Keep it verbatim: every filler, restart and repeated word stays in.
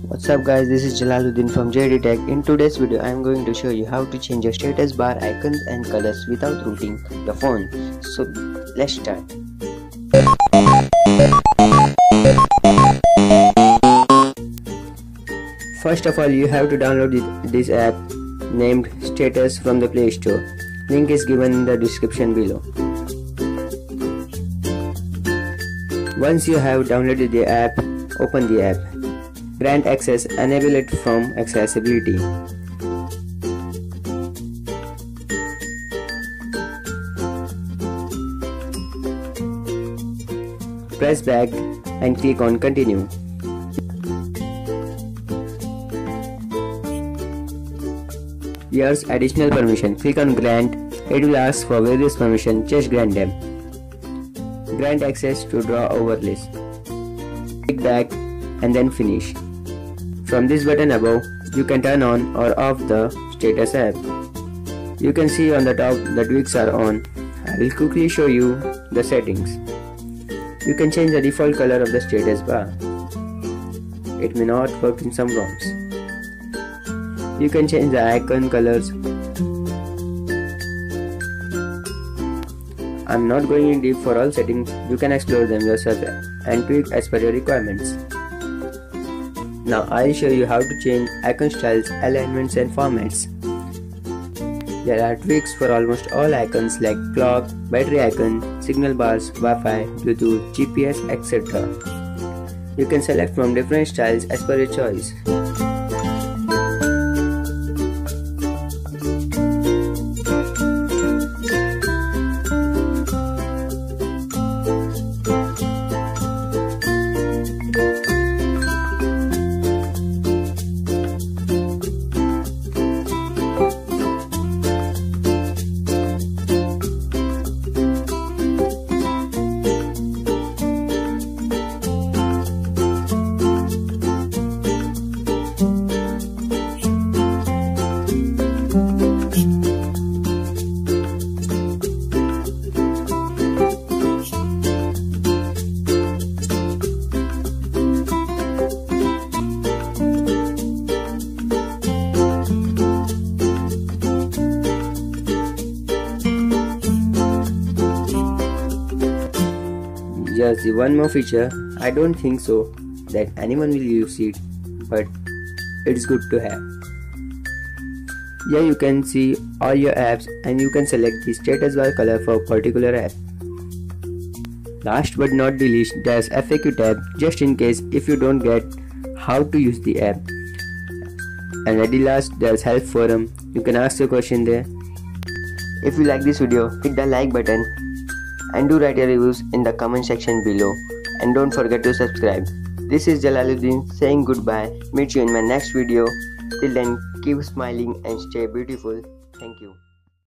What's up guys, this is Jalaluddin from J D Tech. In today's video I am going to show you how to change your status bar icons and colors without rooting your phone. So let's start. First of all, you have to download this app named Status from the Play Store. Link is given in the description below. Once you have downloaded the app, open the app. Grant access, enable it from accessibility. Press back and click on continue. Here's additional permission. Click on grant. It will ask for various permissions. Just grant them. Grant access to draw overlays. Click back and then finish. From this button above, you can turn on or off the status app. You can see on the top the tweaks are on. I will quickly show you the settings. You can change the default color of the status bar. It may not work in some ROMs. You can change the icon colors. I'm not going in deep for all settings. You can explore them yourself and tweak as per your requirements. Now I'll show you how to change icon styles, alignments and formats. There are tweaks for almost all icons like clock, battery icon, signal bars, Wi-Fi, Bluetooth, G P S, et cetera. You can select from different styles as per your choice. Just one more feature. I don't think so that anyone will use it, but it's good to have. Here you can see all your apps and you can select the status bar color for a particular app. Last but not the least, there's F A Q tab just in case if you don't get how to use the app. And at the last, there's help forum. You can ask your question there. If you like this video, hit the like button and do write your reviews in the comment section below, and don't forget to subscribe. This is Jalaluddin saying goodbye. Meet you in my next video. Till then, keep smiling and stay beautiful. Thank you.